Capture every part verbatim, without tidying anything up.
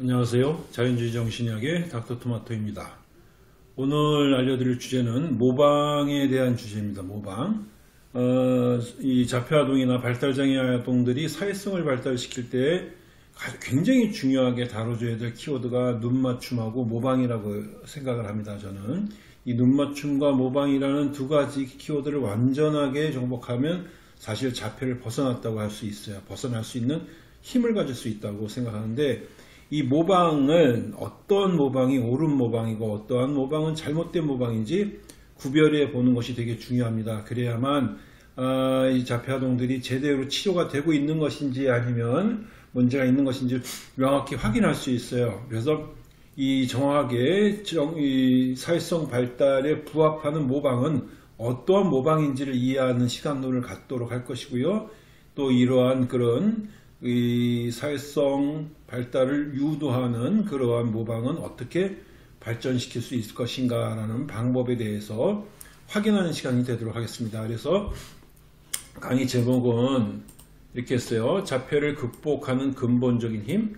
안녕하세요. 자연주의 정신의학의 닥터토마토입니다. 오늘 알려드릴 주제는 모방에 대한 주제입니다. 모방. 어, 이 자폐아동이나 발달장애 아동들이 사회성을 발달시킬 때 굉장히 중요하게 다뤄줘야 될 키워드가 눈맞춤하고 모방이라고 생각을 합니다. 저는 이 눈맞춤과 모방이라는 두 가지 키워드를 완전하게 정복하면 사실 자폐를 벗어났다고 할 수 있어요. 벗어날 수 있는 힘을 가질 수 있다고 생각하는데, 이 모방은 어떤 모방이 옳은 모방이고 어떠한 모방은 잘못된 모방인지 구별해 보는 것이 되게 중요합니다. 그래야만 아, 이 자폐아동들이 제대로 치료가 되고 있는 것인지 아니면 문제가 있는 것인지 명확히 확인할 수 있어요. 그래서 이 정확하게 정, 이 사회성 발달에 부합하는 모방은 어떠한 모방인지를 이해하는 시간론을 갖도록 할 것이고요. 또 이러한 그런 이 사회성 발달을 유도하는 그러한 모방은 어떻게 발전시킬 수 있을 것인가 라는 방법에 대해서 확인하는 시간이 되도록 하겠습니다. 그래서 강의 제목은 이렇게 했어요. 자폐를 극복하는 근본적인 힘,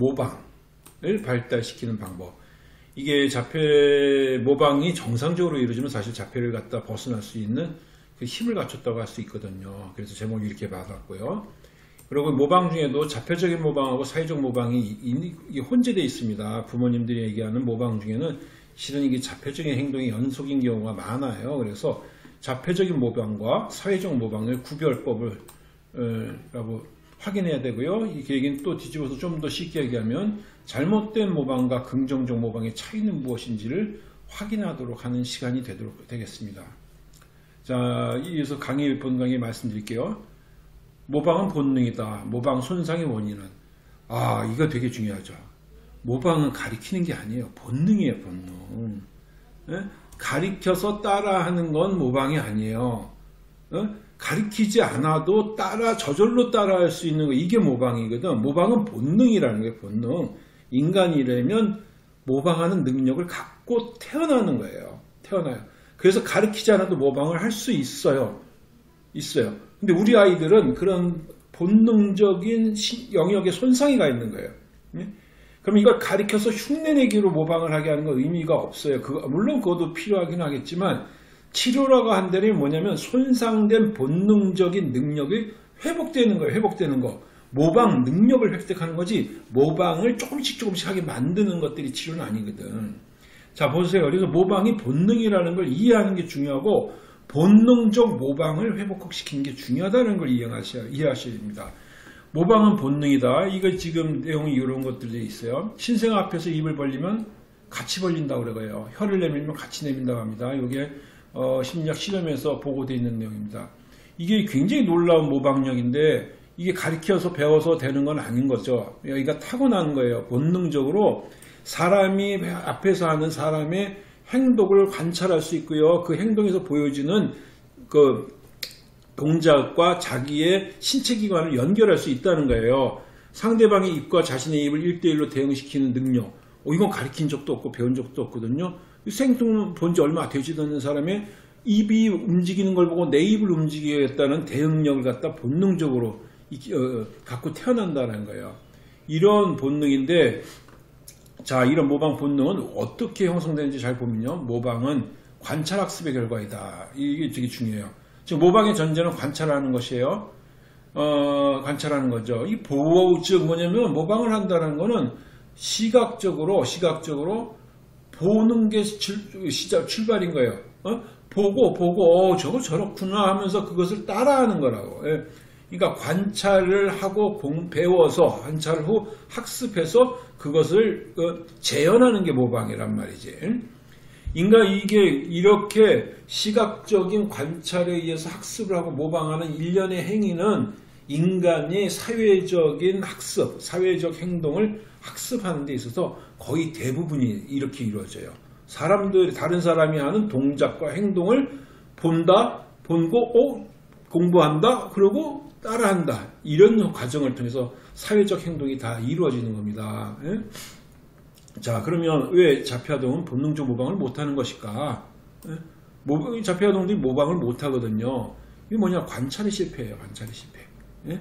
모방을 발달시키는 방법. 이게 자폐 모방이 정상적으로 이루어지면 사실 자폐를 갖다 벗어날 수 있는 그 힘을 갖췄다고 할 수 있거든요. 그래서 제목이 이렇게 받았고요. 그리고 모방 중에도 자폐적인 모방하고 사회적 모방이 혼재되어 있습니다. 부모님들이 얘기하는 모방 중에는 실은 이게 자폐적인 행동의 연속인 경우가 많아요. 그래서 자폐적인 모방과 사회적 모방의 구별법을 라고 확인해야 되고요. 이 얘기는 또 뒤집어서 좀 더 쉽게 얘기하면 잘못된 모방과 긍정적 모방의 차이는 무엇인지를 확인하도록 하는 시간이 되도록 되겠습니다. 자, 이어서 강의 본 강의 말씀드릴게요. 모방은 본능이다. 모방 손상의 원인은, 아, 이거 되게 중요하죠. 모방은 가리키는 게 아니에요. 본능이에요. 본능. 예? 가리켜서 따라하는 건 모방이 아니에요. 예? 가리키지 않아도 따라 저절로 따라할 수 있는 거, 이게 모방이거든. 모방은 본능이라는 게 본능. 인간이라면 모방하는 능력을 갖고 태어나는 거예요. 태어나요. 그래서 가리키지 않아도 모방을 할 수 있어요. 있어요. 근데 우리 아이들은 그런 본능적인 영역에 손상이 가 있는 거예요. 예? 그럼 이걸 가리켜서 흉내내기로 모방을 하게 하는 건 의미가 없어요. 그거, 물론 그것도 필요하긴 하겠지만, 치료라고 한다면 뭐냐면 손상된 본능적인 능력이 회복되는 거예요. 회복되는 거. 모방 능력을 획득하는 거지, 모방을 조금씩 조금씩 하게 만드는 것들이 치료는 아니거든. 자, 보세요. 그래서 모방이 본능이라는 걸 이해하는 게 중요하고, 본능적 모방을 회복시키는 게 중요하다는 걸 이해하셔야, 이해하셔야 됩니다. 모방은 본능이다. 이거 지금 내용이 이런 것들이 있어요. 신생 앞에서 입을 벌리면 같이 벌린다고 그래요. 혀를 내밀면 같이 내민다고 합니다. 이게 어, 심리학 실험에서 보고되어 있는 내용입니다. 이게 굉장히 놀라운 모방력인데, 이게 가르쳐서 배워서 되는 건 아닌 거죠. 여기가 타고난 거예요. 본능적으로 사람이 앞에서 하는 사람의 행동을 관찰할 수 있고요. 그 행동에서 보여지는 그 동작과 자기의 신체 기관을 연결할 수 있다는 거예요. 상대방의 입과 자신의 입을 일 대 일로 대응시키는 능력. 어, 이건 가르친 적도 없고 배운 적도 없거든요. 생뚱 본 지 얼마 되지도 않는 사람의 입이 움직이는 걸 보고 내 입을 움직이겠다는 대응력을 갖다 본능적으로 어, 갖고 태어난다는 거예요. 이런 본능인데, 자, 이런 모방 본능은 어떻게 형성되는지 잘 보면요. 모방은 관찰학습의 결과이다. 이게 되게 중요해요. 지금 모방의 전제는 관찰하는 것이에요. 어, 관찰하는 거죠. 이 보호, 즉 뭐냐면 모방을 한다는 거는 시각적으로, 시각적으로 보는 게 출, 시작, 출발인 거예요. 어? 보고, 보고, 어, 저거 저렇구나 하면서 그것을 따라하는 거라고. 예. 그러니까 관찰을 하고 공, 배워서 관찰 후 학습해서 그것을 어, 재현하는 게 모방이란 말이지. 인간 이게 이렇게 시각적인 관찰에 의해서 학습을 하고 모방하는 일련의 행위는 인간의 사회적인 학습, 사회적 행동을 학습하는 데 있어서 거의 대부분이 이렇게 이루어져요. 사람들이, 다른 사람이 하는 동작과 행동을 본다, 본고, 어, 공부한다, 그리고 따라한다. 이런 과정을 통해서 사회적 행동이 다 이루어지는 겁니다. 예? 자, 그러면 왜 자폐아동은 본능적 모방을 못하는 것일까? 예? 자폐아동들이 모방을 못하거든요. 이게 뭐냐? 관찰의 실패예요. 관찰의 실패. 예?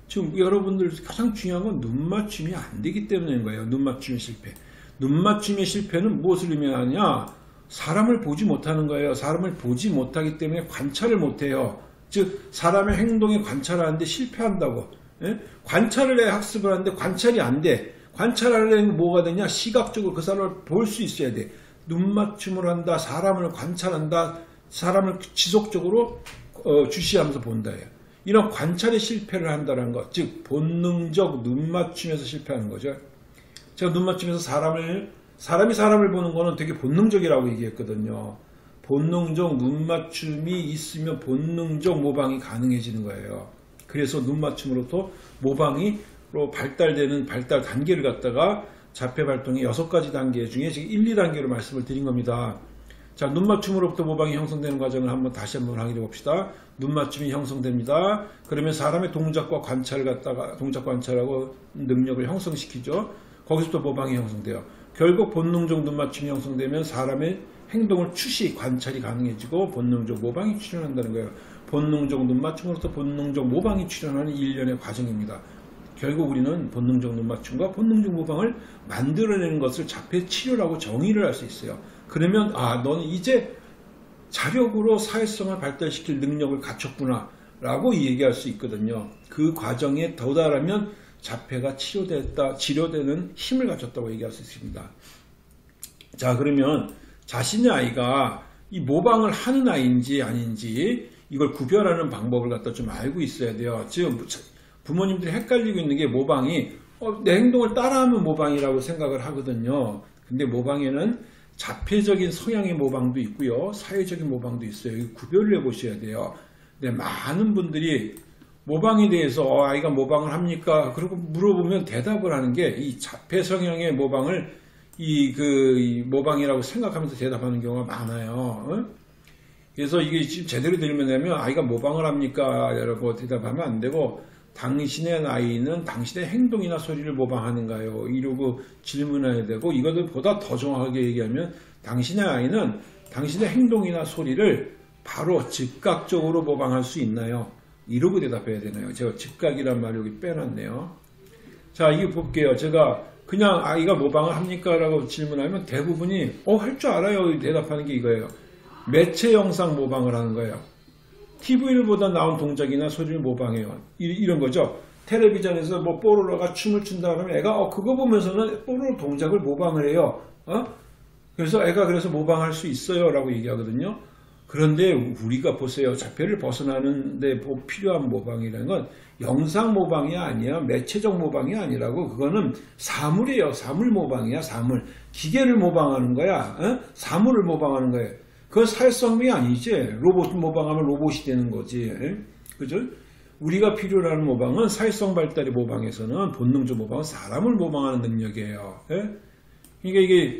지금 여러분들 가장 중요한 건 눈 맞춤이 안 되기 때문인 거예요. 눈 맞춤의 실패. 눈 맞춤의 실패는 무엇을 의미하냐? 사람을 보지 못하는 거예요. 사람을 보지 못하기 때문에 관찰을 못해요. 즉 사람의 행동에 관찰하는데 실패한다고. 예? 관찰을 해 학습을 하는데 관찰이 안 돼. 관찰하려면 뭐가 되냐? 시각적으로 그 사람을 볼 수 있어야 돼. 눈 맞춤을 한다. 사람을 관찰한다. 사람을 지속적으로 어, 주시하면서 본다. 이런 관찰에 실패를 한다는 것. 즉 본능적 눈 맞춤에서 실패하는 거죠. 제가 눈 맞춤에서 사람을 사람이 사람을 보는 거는 되게 본능적이라고 얘기했거든요. 본능적 눈 맞춤이 있으면 본능적 모방이 가능해지는 거예요. 그래서 눈 맞춤으로부터 모방이로 발달되는 발달 단계를 갖다가 자폐 발동의 여섯 가지 단계 중에 지금 일, 이 단계로 말씀을 드린 겁니다. 자, 눈 맞춤으로부터 모방이 형성되는 과정을 한번 다시 한번 확인해 봅시다. 눈 맞춤이 형성됩니다. 그러면 사람의 동작과 관찰을 갖다가 동작 관찰하고 능력을 형성시키죠. 거기서부터 모방이 형성돼요. 결국 본능적 눈 맞춤이 형성되면 사람의 행동을 추시, 관찰이 가능해지고 본능적 모방이 출현한다는 거예요. 본능적 눈 맞춤으로부터 본능적 모방이 출현하는 일련의 과정입니다. 결국 우리는 본능적 눈 맞춤과 본능적 모방을 만들어내는 것을 자폐 치료라고 정의를 할 수 있어요. 그러면 아, 너는 이제 자력으로 사회성을 발달시킬 능력을 갖췄구나 라고 얘기할 수 있거든요. 그 과정에 도달하면 자폐가 치료됐다, 치료되는 힘을 갖췄다고 얘기할 수 있습니다. 자, 그러면 자신의 아이가 이 모방을 하는 아이인지 아닌지 이걸 구별하는 방법을 갖다 좀 알고 있어야 돼요. 지금 부모님들이 헷갈리고 있는 게 모방이 어, 내 행동을 따라하면 모방이라고 생각을 하거든요. 근데 모방에는 자폐적인 성향의 모방도 있고요. 사회적인 모방도 있어요. 이거 구별을 해보셔야 돼요. 근데 많은 분들이 모방에 대해서 어, 아이가 모방을 합니까? 그리고 물어보면 대답을 하는 게 이 자폐 성향의 모방을 이 그 이 모방이라고 생각하면서 대답하는 경우가 많아요. 어? 그래서 이게 지금 제대로 들으면 아이가 모방을 합니까? 라고 대답하면 안 되고 당신의 아이는 당신의 행동이나 소리를 모방하는가요? 이러고 질문해야 되고 이것을 보다 더 정확하게 얘기하면 당신의 아이는 당신의 행동이나 소리를 바로 즉각적으로 모방할 수 있나요? 이러고 대답해야 되나요? 제가 즉각이란 말을 여기 빼놨네요. 자, 이거 볼게요. 제가 그냥 아이가 모방을 합니까? 라고 질문하면 대부분이 어, 할 줄 알아요. 대답하는 게 이거예요. 매체 영상 모방을 하는 거예요. 티비를 보다 나온 동작이나 소리를 모방해요. 이, 이런 거죠. 텔레비전에서 뭐 뽀로로가 춤을 춘다 그러면 애가 어, 그거 보면서는 뽀로로 동작을 모방을 해요. 어? 그래서 애가 그래서 모방할 수 있어요. 라고 얘기하거든요. 그런데 우리가 보세요. 자폐를 벗어나는데 필요한 모방이라는 건 영상 모방이 아니야. 매체적 모방이 아니라고. 그거는 사물이에요. 사물 모방이야. 사물. 기계를 모방하는 거야. 어? 사물을 모방하는 거예요. 그건 사회성이 아니지. 로봇 모방하면 로봇이 되는 거지. 에? 그죠? 우리가 필요로 하는 모방은 사회성 발달의 모방에서는 본능적 모방은 사람을 모방하는 능력이에요. 에? 그러니까 이게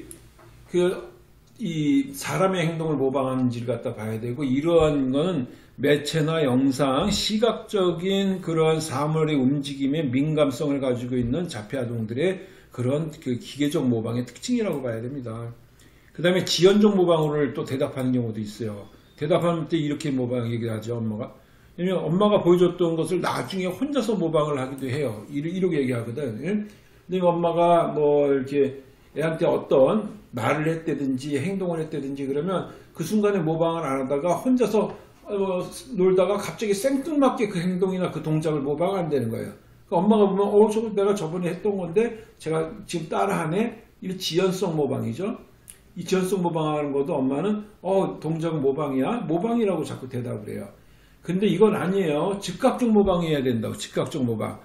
그 이 사람의 행동을 모방하는지를 갖다 봐야 되고 이러한 거는 매체나 영상, 시각적인 그러한 사물의 움직임에 민감성을 가지고 있는 자폐 아동들의 그런 그 기계적 모방의 특징이라고 봐야 됩니다. 그 다음에 지연적 모방으로 또 대답하는 경우도 있어요. 대답하는 때 이렇게 모방 얘기를 하죠, 엄마가. 왜냐면 엄마가 보여줬던 것을 나중에 혼자서 모방을 하기도 해요. 이렇게 얘기하거든. 근데 엄마가 뭐 이렇게 애한테 어떤 말을 했다든지 행동을 했다든지 그러면 그 순간에 모방을 안 하다가 혼자서 어, 놀다가 갑자기 생뚱맞게 그 행동이나 그 동작을 모방한다는 거예요. 그러니까 엄마가 보면 어, 저거 내가 저번에 했던 건데 제가 지금 따라하네? 이런 지연성 모방이죠. 이 지연성 모방하는 것도 엄마는 어, 동작은 모방이야? 모방이라고 자꾸 대답을 해요. 근데 이건 아니에요. 즉각적 모방해야 된다고. 즉각적 모방.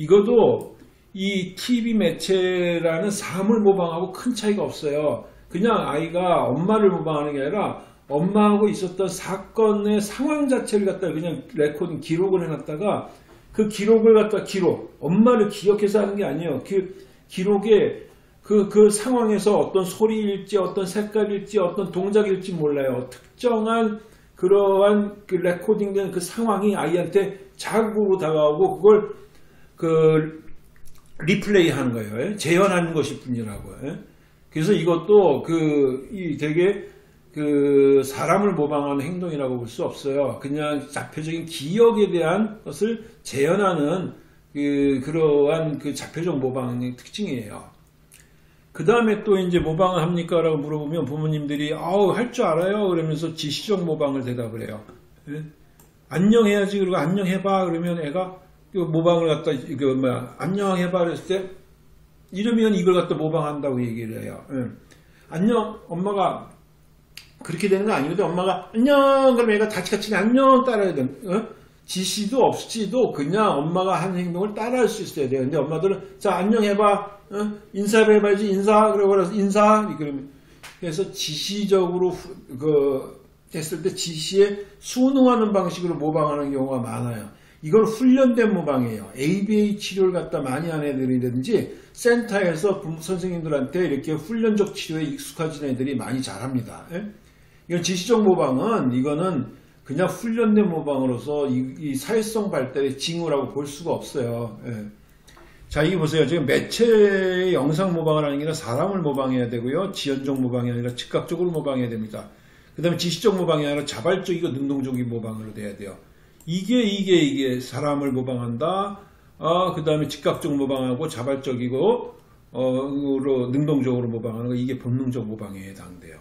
이것도 이 티비 매체라는 사물 모방하고 큰 차이가 없어요. 그냥 아이가 엄마를 모방하는 게 아니라 엄마하고 있었던 사건의 상황 자체를 갖다가 그냥 레코딩 기록을 해놨다가 그 기록을 갖다가 기록, 엄마를 기억해서 하는 게 아니에요. 그 기록에 그, 그 상황에서 어떤 소리일지 어떤 색깔일지 어떤 동작일지 몰라요. 특정한 그러한 그 레코딩된 그 상황이 아이한테 자극으로 다가오고 그걸 그 리플레이 하는 거예요. 재현하는 것일 뿐이라고. 그래서 이것도 그, 이 되게 그 사람을 모방하는 행동이라고 볼 수 없어요. 그냥 자폐적인 기억에 대한 것을 재현하는 그, 그러한 그 자폐적 모방의 특징이에요. 그 다음에 또 이제 모방을 합니까? 라고 물어보면 부모님들이, 아우, 할 줄 알아요? 그러면서 지시적 모방을 대답을 해요. 예? 안녕해야지. 그리고 안녕해봐. 그러면 애가 그 모방을 갖다, 그 뭐야, 안녕해봐. 그랬을 때, 이러면 이걸 갖다 모방한다고 얘기를 해요. 예. 안녕, 엄마가, 그렇게 되는 거 아니거든. 엄마가, 안녕! 그러면 애가 다치같이 안녕! 따라야 돼. 어? 지시도 없이도 그냥 엄마가 하는 행동을 따라할 수 있어야 돼요. 근데 엄마들은, 자, 안녕해봐. 어? 인사해봐야지. 인사. 그러고 인사. 그러면. 그래서 지시적으로, 그, 했을 때 지시에 순응하는 방식으로 모방하는 경우가 많아요. 이걸 훈련된 모방이에요. 에이비에이 치료를 갖다 많이 하는 애들이라든지 센터에서 선생님들한테 이렇게 훈련적 치료에 익숙해진 애들이 많이 잘합니다. 예? 이건 지시적 모방은 이거는 그냥 훈련된 모방으로서 이, 이 사회성 발달의 징후라고 볼 수가 없어요. 예. 자, 이게 보세요. 지금 매체의 영상 모방을 하는 게 아니라 사람을 모방해야 되고요. 지연적 모방이 아니라 즉각적으로 모방해야 됩니다. 그 다음에 지시적 모방이 아니라 자발적이고 능동적인 모방으로 돼야 돼요. 이게 이게 이게 사람을 모방한다. 아, 그 다음에 즉각적 모방하고 자발적이고 어, 능동적으로 모방하는 거, 이게 본능적 모방에 해당돼요.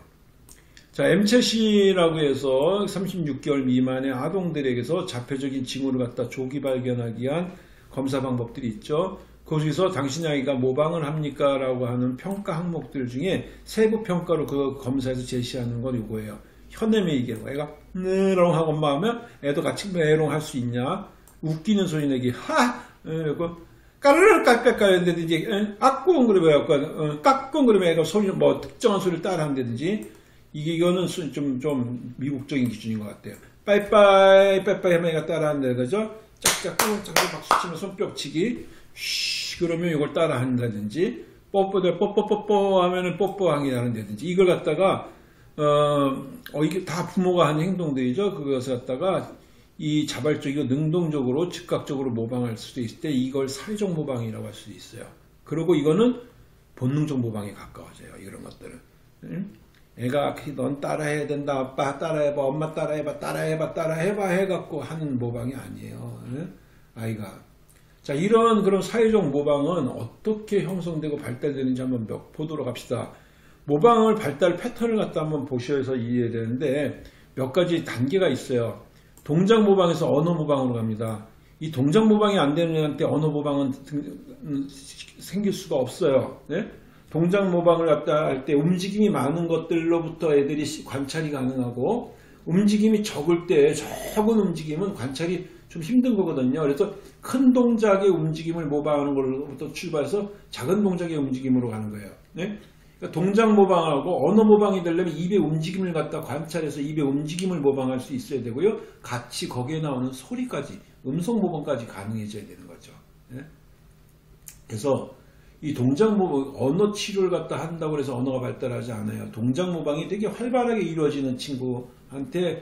자, 엠챗이라고 해서 삼십육 개월 미만의 아동들에게서 자폐적인 징후를 갖다 조기 발견하기 위한 검사 방법들이 있죠. 거기서 당신 아이가 모방을 합니까? 라고 하는 평가 항목들 중에 세부 평가로 그 검사에서 제시하는 건 이거예요. 현애매 얘기하는 거. 애가 메롱 하고 엄마 하면 애도 같이 메롱 할 수 있냐? 웃기는 소리 내기. 하! 이거 까르르 깔깔깔 한다든지, 악꿍 그러면 깍꿍 그러면 애가 소리, 뭐 특정한 소리를 따라 한다든지, 이게 이거는 좀, 좀 미국적인 기준인 것 같아요. 빠이빠이, 빠이빠이 하면 애가 따라 한다, 그죠? 짝짝꿍, 짝짝 박수 치면 손뼉 치기. 쉬, 그러면 이걸 따라 한다든지, 뽀뽀들, 뽀뽀뽀뽀 하면은 뽀뽀하기 하는다든지, 이걸 갖다가, 어, 어, 이게 다 부모가 하는 행동들이죠. 그것을 갖다가 이 자발적이고 능동적으로 즉각적으로 모방할 수도 있을 때 이걸 사회적 모방이라고 할 수 있어요. 그리고 이거는 본능적 모방에 가까워져요. 이런 것들은. 응? 애가 넌 따라해야 된다. 아빠 따라해봐. 엄마 따라해봐. 따라해봐. 따라해봐. 해갖고 하는 모방이 아니에요. 응? 아이가. 자, 이런 그런 사회적 모방은 어떻게 형성되고 발달되는지 한번 보도록 합시다. 모방을 발달 패턴을 갖다 한번 보셔서 이해해야 되는데 몇 가지 단계가 있어요. 동작 모방에서 언어 모방으로 갑니다. 이 동작 모방이 안 되는 애한테 언어 모방은 생길 수가 없어요. 네? 동작 모방을 갖다 할 때 움직임이 많은 것들로부터 애들이 관찰이 가능하고 움직임이 적을 때 적은 움직임은 관찰이 좀 힘든 거거든요. 그래서 큰 동작의 움직임을 모방하는 걸로부터 출발해서 작은 동작의 움직임으로 가는 거예요. 네? 그러니까 동작 모방하고 언어 모방이 되려면 입의 움직임을 갖다 관찰해서 입의 움직임을 모방할 수 있어야 되고요. 같이 거기에 나오는 소리까지, 음성 모방까지 가능해져야 되는 거죠. 네? 그래서 이 동작 모방, 언어 치료를 갖다 한다고 해서 언어가 발달하지 않아요. 동작 모방이 되게 활발하게 이루어지는 친구한테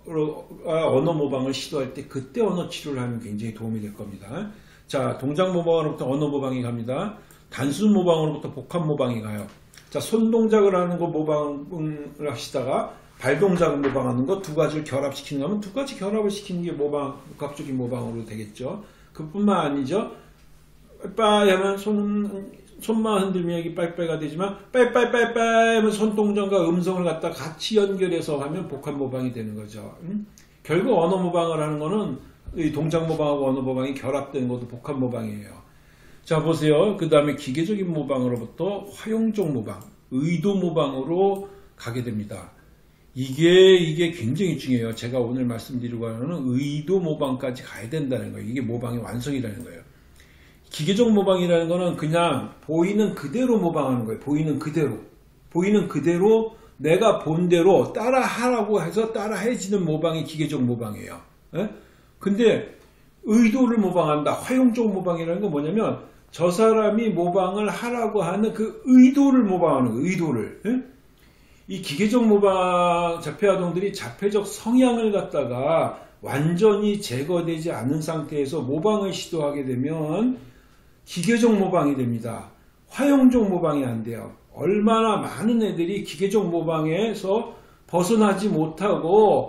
언어 모방을 시도할 때 그때 언어 치료를 하면 굉장히 도움이 될 겁니다. 자, 동작 모방으로부터 언어 모방이 갑니다. 단순 모방으로부터 복합 모방이 가요. 자, 손 동작을 하는 거 모방을 하시다가 발 동작을 모방하는 거 두 가지를 결합시키는 거면 두 가지 결합을 시키는 게 모방, 복합적인 모방으로 되겠죠. 그뿐만 아니죠. 빠이 하면 손, 손만 흔들면 여기 빠이빠이가 되지만 빠이빠이빠이빠이 하면 손 동작과 음성을 갖다 같이 연결해서 하면 복합 모방이 되는 거죠. 음? 결국 언어 모방을 하는 거는 이 동작 모방하고 언어 모방이 결합되는 것도 복합 모방이에요. 자, 보세요. 그 다음에 기계적인 모방으로부터 활용적 모방, 의도 모방으로 가게 됩니다. 이게, 이게 굉장히 중요해요. 제가 오늘 말씀드리고 하는 의도 모방까지 가야 된다는 거예요. 이게 모방의 완성이라는 거예요. 기계적 모방이라는 거는 그냥 보이는 그대로 모방하는 거예요. 보이는 그대로. 보이는 그대로 내가 본 대로 따라 하라고 해서 따라 해지는 모방이 기계적 모방이에요. 예? 근데 의도를 모방한다. 활용적 모방이라는 건 뭐냐면 저 사람이 모방을 하라고 하는 그 의도를 모방하는 거예요. 의도를. 예? 이 기계적 모방 자폐아동들이 자폐적 성향을 갖다가 완전히 제거되지 않은 상태에서 모방을 시도하게 되면 기계적 모방이 됩니다. 활용적 모방이 안 돼요. 얼마나 많은 애들이 기계적 모방에서 벗어나지 못하고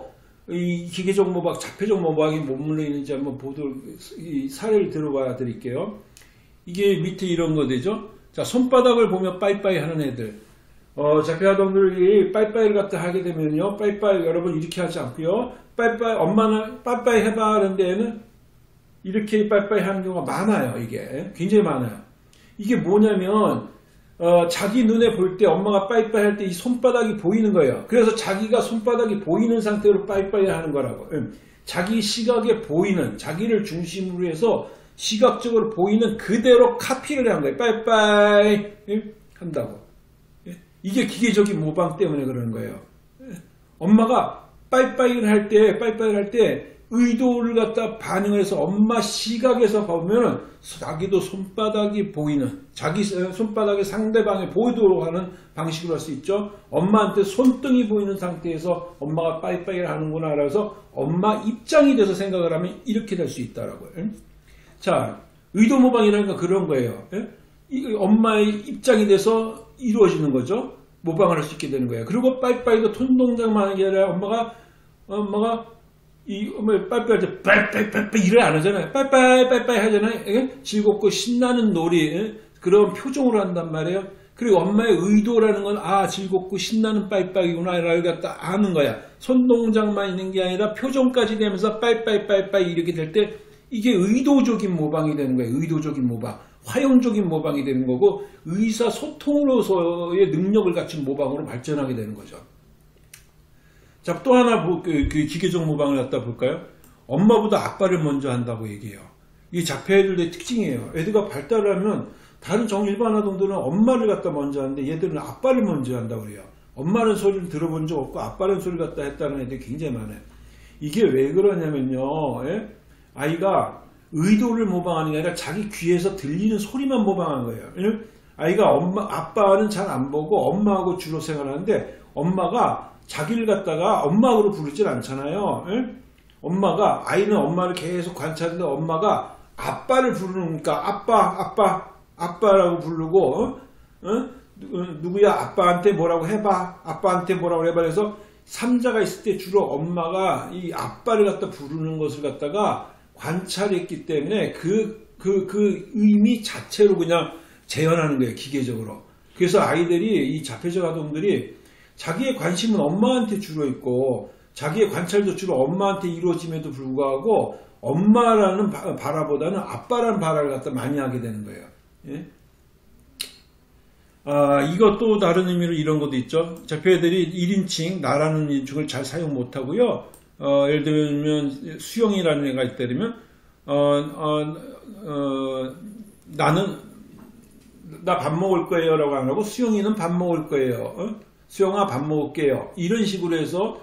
이 기계적 모방, 자폐적 모방이 머물러 있는지 한번 보도록, 이 사례를 들어봐 드릴게요. 이게 밑에 이런 거 되죠? 자, 손바닥을 보면 빠이빠이 하는 애들. 어, 자폐아동들이 빠이빠이를 갖다 하게 되면요. 빠이빠이, 여러분 이렇게 하지 않고요. 빠이빠이, 엄마는 빠이빠이 해봐 하는 데에는 이렇게 빠이빠이 하는 경우가 많아요. 이게. 굉장히 많아요. 이게 뭐냐면, 어, 자기 눈에 볼 때 엄마가 빠이빠이 할 때 이 손바닥이 보이는 거예요. 그래서 자기가 손바닥이 보이는 상태로 빠이빠이 하는 거라고. 응. 자기 시각에 보이는, 자기를 중심으로 해서 시각적으로 보이는 그대로 카피를 한 거예요. 빠이빠이 응? 한다고. 이게 기계적인 모방 때문에 그러는 거예요. 엄마가 빠이빠이를 할 때, 빠이빠이를 할 때 의도를 갖다 반영을 해서 엄마 시각에서 보면 자기도 손바닥이 보이는, 자기 손바닥이 상대방에 보이도록 하는 방식으로 할 수 있죠. 엄마한테 손등이 보이는 상태에서 엄마가 빠이빠이를 하는구나. 그래서 엄마 입장이 돼서 생각을 하면 이렇게 될 수 있다라고요. 자, 의도 모방이라는 건 그런 거예요. 이 엄마의 입장이 돼서 이루어지는 거죠. 모방을 할 수 있게 되는 거예요. 그리고 빠이빠이도 손 동작만 하는 게 아니라 엄마가 엄마가 이 엄마 빠이빠이 할 때 빠이빠이 빠이빠이 이래 안 하잖아요. 빠이빠이 빠이빠이 하잖아요. 예? 즐겁고 신나는 놀이 예? 그런 표정으로 한단 말이에요. 그리고 엄마의 의도라는 건 아 즐겁고 신나는 빠이빠이구나 라고 갖다 아는 거야. 손 동작만 있는 게 아니라 표정까지 되면서 빠이빠이 빠이빠이 이렇게 될 때 이게 의도적인 모방이 되는 거예요. 의도적인 모방. 화용적인 모방이 되는 거고 의사소통으로서의 능력을 갖춘 모방으로 발전하게 되는 거죠. 자, 또 하나 그, 그 기계적 모방을 갖다 볼까요? 엄마보다 아빠를 먼저 한다고 얘기해요. 이게 자폐애들의 특징이에요. 애들과 발달을 하면 다른 정일반 아동들은 엄마를 갖다 먼저 하는데 얘들은 아빠를 먼저 한다고 그래요. 엄마는 소리를 들어본 적 없고 아빠는 소리를 갖다 했다는 애들이 굉장히 많아요. 이게 왜 그러냐면요. 예? 아이가 의도를 모방하는 게 아니라 자기 귀에서 들리는 소리만 모방하는 거예요. 아이가 엄마, 아빠는 잘 안 보고 엄마하고 주로 생활하는데 엄마가 자기를 갖다가 엄마하고 부르질 않잖아요. 에? 엄마가, 아이는 엄마를 계속 관찰하는데 엄마가 아빠를 부르니까 아빠, 아빠, 아빠라고 부르고, 어? 어? 누구야? 아빠한테 뭐라고 해봐. 아빠한테 뭐라고 해봐. 그래서 삼자가 있을 때 주로 엄마가 이 아빠를 갖다 부르는 것을 갖다가 관찰했기 때문에 그, 그, 그 의미 자체로 그냥 재현하는 거예요. 기계적으로. 그래서 아이들이, 이 자폐적 아동들이 자기의 관심은 엄마한테 주로 있고 자기의 관찰도 주로 엄마한테 이루어짐에도 불구하고 엄마라는 바라보다는 아빠라는 바라를 갖다 많이 하게 되는 거예요. 예? 아, 이것도 다른 의미로 이런 것도 있죠. 자폐애들이 일 인칭, 나라는 인칭을 잘 사용 못하고요. 어, 예를 들면 수영이라는 애가 있다면 어, 어, 어, 나는 나 밥 먹을 거예요 라고 안 하고 수영이는 밥 먹을 거예요. 어? 수영아 밥 먹을게요. 이런 식으로 해서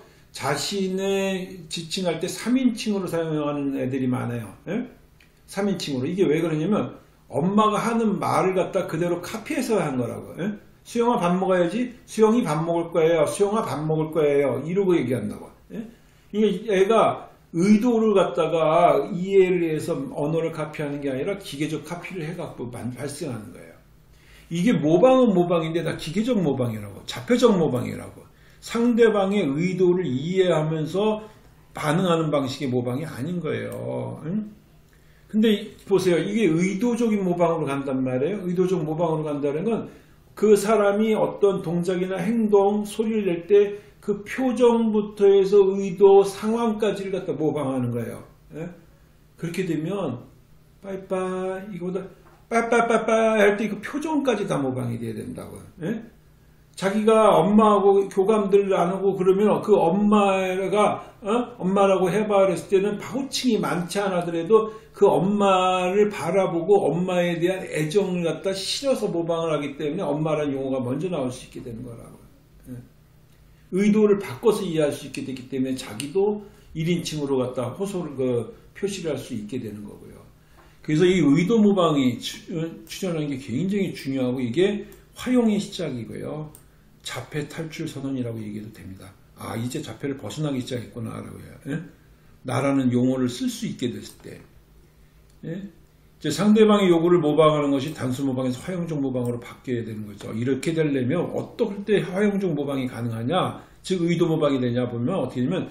자신의 지칭할 때 삼 인칭으로 사용하는 애들이 많아요. 예? 삼 인칭으로. 이게 왜 그러냐면 엄마가 하는 말을 갖다 그대로 카피해서 한 거라고. 예? 수영아 밥 먹어야지. 수영이 밥 먹을 거예요. 수영아 밥 먹을 거예요. 이러고 얘기한다고. 예? 이게 애가 의도를 갖다가 이해를 해서 언어를 카피하는 게 아니라 기계적 카피를 해갖고 발생하는 거예요. 이게 모방은 모방인데 다 기계적 모방이라고, 자폐적 모방이라고. 상대방의 의도를 이해하면서 반응하는 방식의 모방이 아닌 거예요. 응? 근데 보세요. 이게 의도적인 모방으로 간단 말이에요. 의도적 모방으로 간다는 건 그 사람이 어떤 동작이나 행동, 소리를 낼 때 그 표정부터 해서 의도, 상황까지를 갖다 모방하는 거예요. 예? 그렇게 되면 빠이빠이 이거보다 빠빠빠빠 할 때 그 표정까지 다 모방이 돼야 된다고. 예? 자기가 엄마하고 교감들 안 하고 그러면 그 엄마가 어? 엄마라고 해봐 그랬을 때는 파고칭이 많지 않아더라도 그 엄마를 바라보고 엄마에 대한 애정을 갖다 실어서 모방을 하기 때문에 엄마라는 용어가 먼저 나올 수 있게 되는 거라고. 예? 의도를 바꿔서 이해할 수 있게 되기 때문에 자기도 일 인칭으로 갖다 호소를 그 표시를 할 수 있게 되는 거고요. 그래서 이 의도 모방이 출현하는 게 굉장히 중요하고 이게 화용의 시작이고요. 자폐 탈출 선언이라고 얘기해도 됩니다. 아, 이제 자폐를 벗어나기 시작했구나 라고 해요. 예? 나라는 용어를 쓸 수 있게 됐을 때. 예? 이제 상대방의 요구를 모방하는 것이 단수 모방에서 화용적 모방으로 바뀌어야 되는 거죠. 이렇게 되려면 어떨 때 화용적 모방이 가능하냐, 즉 의도 모방이 되냐 보면 어떻게 되면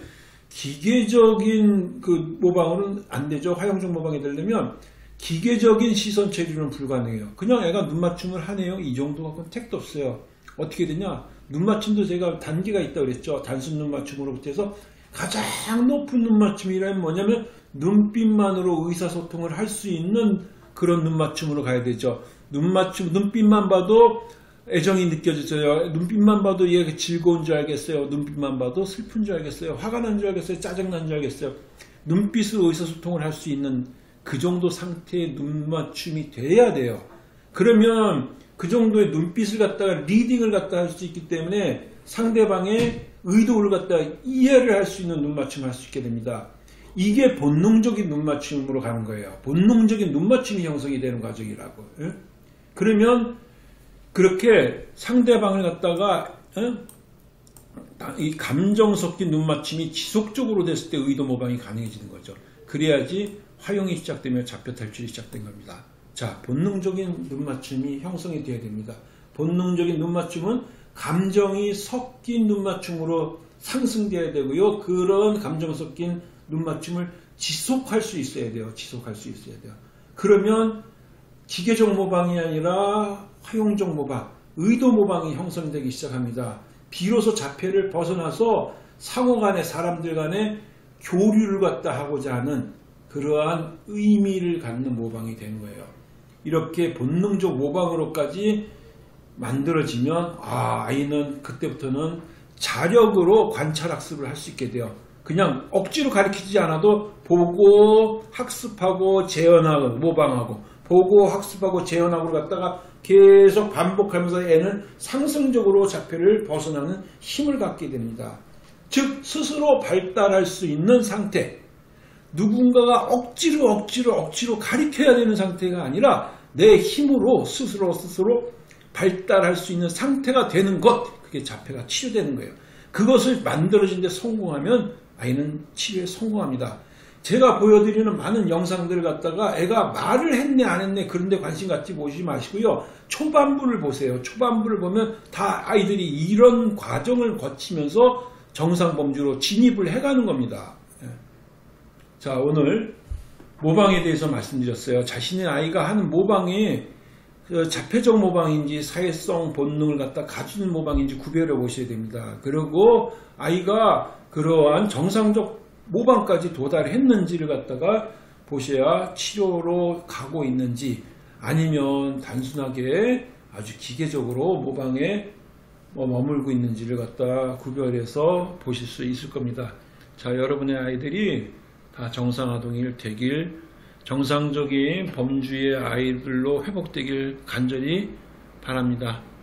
기계적인 그 모방은 안 되죠. 화형적 모방이 되려면 기계적인 시선 체류는 불가능해요. 그냥 애가 눈 맞춤을 하네요. 이 정도 갖고는 택도 없어요. 어떻게 되냐? 눈 맞춤도 제가 단계가 있다고 그랬죠. 단순 눈 맞춤으로부터 해서 가장 높은 눈 맞춤이라면 뭐냐면 눈빛만으로 의사소통을 할 수 있는 그런 눈 맞춤으로 가야 되죠. 눈 맞춤, 눈빛만 봐도 애정이 느껴졌어요. 눈빛만 봐도 얘가 즐거운 줄 알겠어요. 눈빛만 봐도 슬픈 줄 알겠어요. 화가 난 줄 알겠어요. 짜증난 줄 알겠어요. 눈빛으로 의사소통을 할 수 있는 그 정도 상태의 눈 맞춤이 돼야 돼요. 그러면 그 정도의 눈빛을 갖다가 리딩을 갖다 할 수 있기 때문에 상대방의 의도를 갖다가 이해를 할 수 있는 눈 맞춤을 할 수 있게 됩니다. 이게 본능적인 눈 맞춤으로 가는 거예요. 본능적인 눈 맞춤이 형성이 되는 과정이라고. 예? 그러면 그렇게 상대방을 갖다가 예? 이 감정 섞인 눈 맞춤이 지속적으로 됐을 때 의도 모방이 가능해지는 거죠. 그래야지 화용이 시작되며 잡혀 탈출이 시작된 겁니다. 자, 본능적인 눈 맞춤이 형성이 되어야 됩니다. 본능적인 눈 맞춤은 감정이 섞인 눈 맞춤으로 상승되어야 되고요. 그런 감정 섞인 눈 맞춤을 지속할 수 있어야 돼요. 지속할 수 있어야 돼요. 그러면 기계적 모방이 아니라 화용적 모방, 의도 모방이 형성되기 시작합니다. 비로소 자폐를 벗어나서 상호 간에 사람들 간에 교류를 갖다 하고자 하는 그러한 의미를 갖는 모방이 되는 거예요. 이렇게 본능적 모방으로까지 만들어지면 아, 아이는 그때부터는 자력으로 관찰학습을 할 수 있게 돼요. 그냥 억지로 가르치지 않아도 보고 학습하고 재현하고 모방하고 보고 학습하고 재현하고 갖다가 계속 반복하면서 애는 상승적으로 자폐를 벗어나는 힘을 갖게 됩니다. 즉 스스로 발달할 수 있는 상태, 누군가가 억지로 억지로 억지로 가르쳐야 되는 상태가 아니라 내 힘으로 스스로 스스로 발달할 수 있는 상태가 되는 것, 그게 자폐가 치료되는 거예요. 그것을 만들어진 데 성공하면 아이는 치료에 성공합니다. 제가 보여드리는 많은 영상들을 갖다가 애가 말을 했네 안 했네 그런 데 관심 갖지 보시지 마시고요. 초반부를 보세요. 초반부를 보면 다 아이들이 이런 과정을 거치면서 정상범주로 진입을 해가는 겁니다. 자, 오늘 모방에 대해서 말씀드렸어요. 자신의 아이가 하는 모방이 자폐적 모방인지 사회성 본능을 갖다 가지는 모방인지 구별해 보셔야 됩니다. 그리고 아이가 그러한 정상적 모방까지 도달했는지를 갖다가 보셔야 치료로 가고 있는지 아니면 단순하게 아주 기계적으로 모방에 머물고 있는지를 갖다 구별해서 보실 수 있을 겁니다. 자, 여러분의 아이들이 다 정상아동이 되길, 정상적인 범주의 아이들로 회복되길 간절히 바랍니다.